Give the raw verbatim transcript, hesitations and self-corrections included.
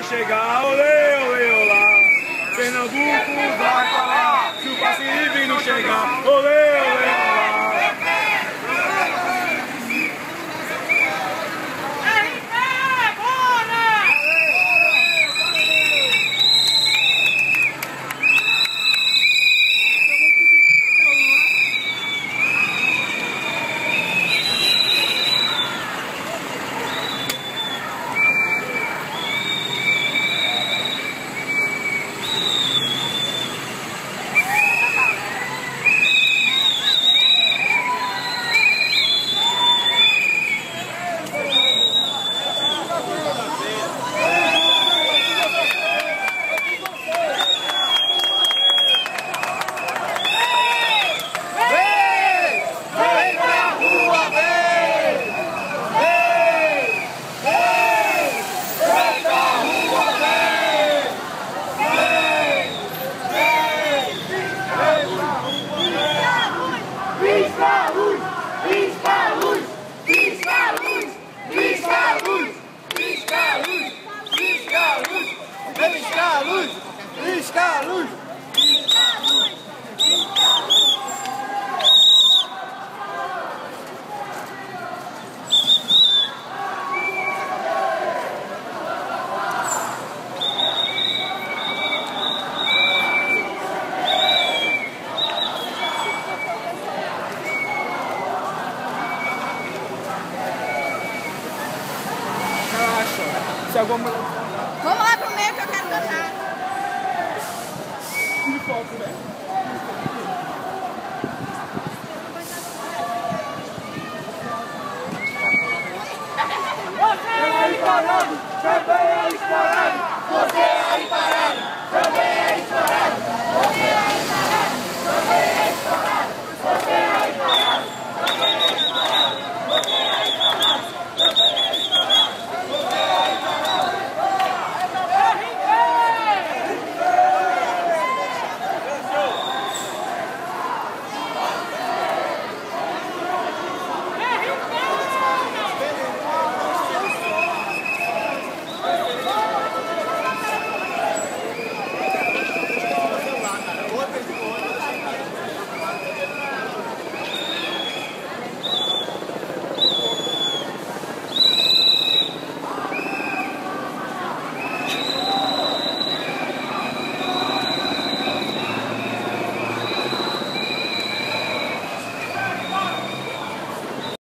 chegar, olê, olê, olá. Pernambuco vai falar, se o passe livre não chegar, olê, olê, olá. Alguma... Vamos lá pro meio que eu quero dançar. De foco, né? Você aí parado, também aí parado. Você aí parado.